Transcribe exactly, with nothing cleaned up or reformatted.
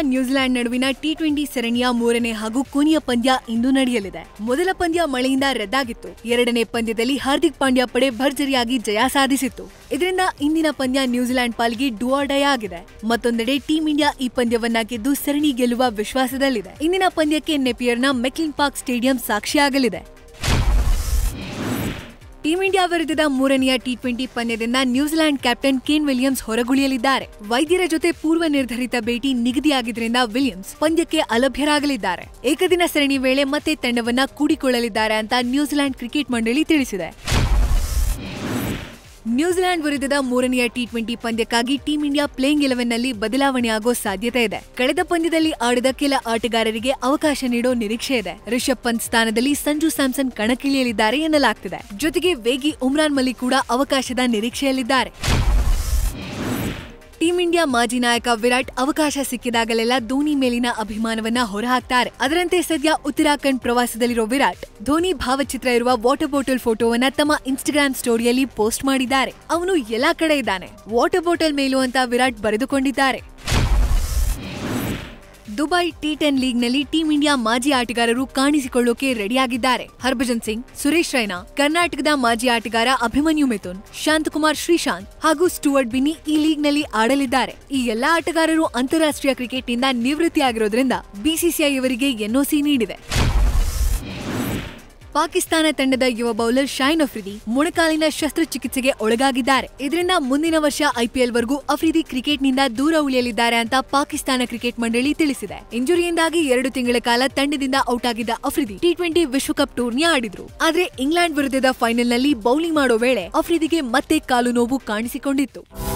New Zealand ನಡುವಿನ T twenty ಸರಣಿಯ ಮೂರನೇ ಹಾಗೂ ಕೊನೆಯ ಪಂದ್ಯ ಇಂದು ನಡೆಯಲಿದೆ. ಮೊದಲ ಪಂದ್ಯ ಮಳೆಯಿಂದ ರದ್ದಾಗಿತ್ತು. ಎರಡನೇ ಪಂದ್ಯದಲ್ಲಿ ಹಾರ್ದಿಕ್ ಪಾಂಡ್ಯ ಪಡೆ ಭರ್ಜರಿಯಾಗಿ ಜಯ ಸಾಧಿಸಿತ್ತು. ಇದರಿಂದ ಇಂದಿನ ಪಂದ್ಯ ನ್ಯೂಜಿಲೆಂಡ್ ಪಾಲಿಗೆ ಡೂ ಆರ್ ಡೈ ಆಗಿದೆ. ಮತ್ತೊಂದೆಡೆ ಟೀಂ ಇಂಡಿಯಾ ಈ ಪಂದ್ಯವನ್ನ ಗೆದ್ದು ಸರಣಿ ಗೆಲ್ಲುವ ವಿಶ್ವಾಸದಲ್ಲಿದೆ. ಇಂದಿನ ಪಂದ್ಯಕ್ಕೆ ನೆಪಿಯರ್ನ ಮೆಕ್ಲಿನ್ ಪಾರ್ಕ್ ಸ್ಟೇಡಿಯಂ ಸಾಕ್ಷಿಯಾಗಲಿದೆ. ಟೀಂ ಇಂಡಿಯಾ ವಿರುದ್ಧದ ಮೂರನೆಯ ಟಿ ಟ್ವೆಂಟಿ ಪಂದ್ಯದಿಂದ ನ್ಯೂಜಿಲೆಂಡ್ ಕ್ಯಾಪ್ಟನ್ ಕೇನ್ ವಿಲಿಯಮ್ಸ್ ಹೊರಗುಳಿಯಲಿದ್ದಾರೆ. ವೈದ್ಯರ ಜೊತೆ ಪೂರ್ವ ನಿರ್ಧರಿತ ಭೇಟಿ ನಿಗದಿಯಾಗಿದ್ದರಿಂದ ವಿಲಿಯಮ್ಸ್ ಪಂದ್ಯಕ್ಕೆ ಅಲಭ್ಯರಾಗಲಿದ್ದಾರೆ. ಏಕದಿನ ಸರಣಿ ವೇಳೆ ಮತ್ತೆ ತಂಡವನ್ನ ಕೂಡಿಕೊಳ್ಳಲಿದ್ದಾರೆ ಅಂತ ನ್ಯೂಜಿಲೆಂಡ್ ಕ್ರಿಕೆಟ್ ಮಂಡಳಿ ತಿಳಿಸಿದೆ. ನ್ಯೂಜಿಲೆಂಡ್ ವಿರುದ್ಧದ ಮೂರನೆಯ ಟಿ ಟ್ವೆಂಟಿ ಪಂದ್ಯಕ್ಕಾಗಿ ಟೀಂ ಇಂಡಿಯಾ ಪ್ಲೇಯಿಂಗ್ ಎಲೆವೆನ್ ನಲ್ಲಿ ಬದಲಾವಣೆಯಾಗೋ ಸಾಧ್ಯತೆ ಇದೆ. ಕಳೆದ ಪಂದ್ಯದಲ್ಲಿ ಆಡಿದ ಕೆಲ ಆಟಗಾರರಿಗೆ ಅವಕಾಶ ನೀಡೋ ನಿರೀಕ್ಷೆ ಇದೆ. ರಿಷಬ್ ಪಂತ್ ಸ್ಥಾನದಲ್ಲಿ ಸಂಜು ಸ್ಯಾಮ್ಸನ್ ಕಣಕ್ಕಿಳಿಯಲಿದ್ದಾರೆ ಎನ್ನಲಾಗ್ತಿದೆ. ಜೊತೆಗೆ ವೇಗಿ ಉಮ್ರಾನ್ ಮಲಿಕ್ ಕೂಡ ಅವಕಾಶದ ನಿರೀಕ್ಷೆಯಲ್ಲಿದ್ದಾರೆ. ಟೀಂ ಇಂಡಿಯಾ ಮಾಜಿ ನಾಯಕ ವಿರಾಟ್ ಅವಕಾಶ ಸಿಕ್ಕಿದಾಗಲೆಲ್ಲ ಧೋನಿ ಮೇಲಿನ ಅಭಿಮಾನವನ್ನ ಹೊರಹಾಕ್ತಾರೆ. ಅದರಂತೆ ಸದ್ಯ ಉತ್ತರಾಖಂಡ್ ಪ್ರವಾಸದಲ್ಲಿರೋ ವಿರಾಟ್ ಧೋನಿ ಭಾವಚಿತ್ರ ಇರುವ ವಾಟರ್ ಬಾಟಲ್ ಫೋಟೋವನ್ನ ತಮ್ಮ ಇನ್ಸ್ಟಾಗ್ರಾಮ್ ಸ್ಟೋರಿಯಲ್ಲಿ ಪೋಸ್ಟ್ ಮಾಡಿದ್ದಾರೆ. ಅವನು ಎಲ್ಲಾ ಕಡೆ ಇದ್ದಾನೆ, ವಾಟರ್ ಬಾಟಲ್ ಮೇಲೂ ಅಂತ ವಿರಾಟ್ ಬರೆದುಕೊಂಡಿದ್ದಾರೆ. ದುಬೈ ಟಿ ಟೆನ್ ಲೀಗ್ನಲ್ಲಿ ಟೀಂ ಇಂಡಿಯಾ ಮಾಜಿ ಆಟಗಾರರು ಕಾಣಿಸಿಕೊಳ್ಳೋಕೆ ರೆಡಿಯಾಗಿದ್ದಾರೆ. ಹರ್ಭಜನ್ ಸಿಂಗ್, ಸುರೇಶ್ ರೈನಾ, ಕರ್ನಾಟಕದ ಮಾಜಿ ಆಟಗಾರ ಅಭಿಮನ್ಯು ಮಿಥುನ್, ಶಾಂತಕುಮಾರ್ ಶ್ರೀಶಾಂತ್ ಹಾಗೂ ಸ್ಟುವರ್ಟ್ ಬಿನ್ನಿ ಈ ಲೀಗ್ನಲ್ಲಿ ಆಡಲಿದ್ದಾರೆ. ಈ ಎಲ್ಲಾ ಆಟಗಾರರು ಅಂತಾರಾಷ್ಟ್ರೀಯ ಕ್ರಿಕೆಟ್ನಿಂದ ನಿವೃತ್ತಿಯಾಗಿರೋದ್ರಿಂದ ಬಿಸಿಸಿಐ ಇವರಿಗೆ ಎನ್ಒಸಿ ನೀಡಿದೆ. ಪಾಕಿಸ್ತಾನ ತಂಡದ ಯುವ ಬೌಲರ್ ಶಾಹಿನ್ ಅಫ್ರಿದಿ ಮೊಣಕಾಲಿನ ಶಸ್ತ್ರಚಿಕಿತ್ಸೆಗೆ ಒಳಗಾಗಿದ್ದಾರೆ. ಇದರಿಂದ ಮುಂದಿನ ವರ್ಷ ಐಪಿಎಲ್ ವರೆಗೂ ಅಫ್ರಿದಿ ಕ್ರಿಕೆಟ್ನಿಂದ ದೂರ ಉಳಿಯಲಿದ್ದಾರೆ ಅಂತ ಪಾಕಿಸ್ತಾನ ಕ್ರಿಕೆಟ್ ಮಂಡಳಿ ತಿಳಿಸಿದೆ. ಇಂಜುರಿಯಿಂದಾಗಿ ಎರಡು ತಿಂಗಳ ಕಾಲ ತಂಡದಿಂದ ಔಟ್ ಆಗಿದ್ದ ಅಫ್ರಿದಿ ಟಿ ಟ್ವೆಂಟಿ ವಿಶ್ವಕಪ್ ಟೂರ್ನಿ ಆಡಿದ್ರು. ಆದ್ರೆ ಇಂಗ್ಲೆಂಡ್ ವಿರುದ್ಧದ ಫೈನಲ್ನಲ್ಲಿ ಬೌಲಿಂಗ್ ಮಾಡೋ ವೇಳೆ ಅಫ್ರಿದಿಗೆ ಮತ್ತೆ ಕಾಲು ನೋವು ಕಾಣಿಸಿಕೊಂಡಿತ್ತು.